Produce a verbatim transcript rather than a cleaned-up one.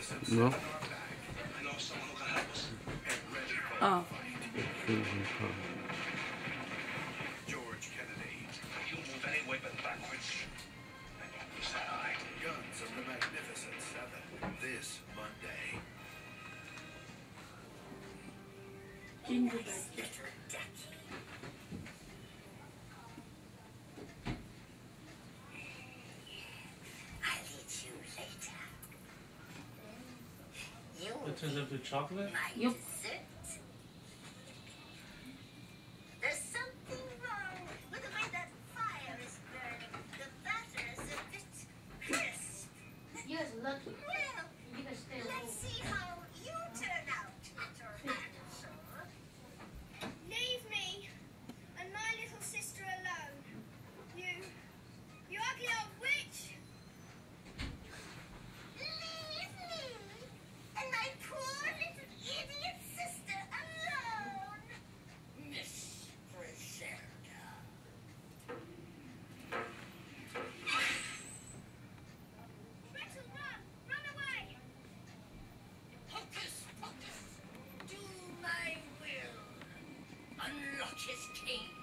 No? Oh. George Kennedy. You move any weapon backwards. Guns of the Magnificent Seven. This Monday. Gingerbread. I'll eat you later. You It turns into chocolate? my Yup. dessert. There's something wrong with the way that fire is burning. The batter is a bit crisp. You guys are lucky. Well, You guys stay let's home. see how you turn out, little dinosaur. Leave me and my little sister alone. You, you ugly old witch. Leave me and my poor little idiot sister alone. Miss Griselda. Gretel, run, run away. Hocus pocus, do my will. Unlock his cage.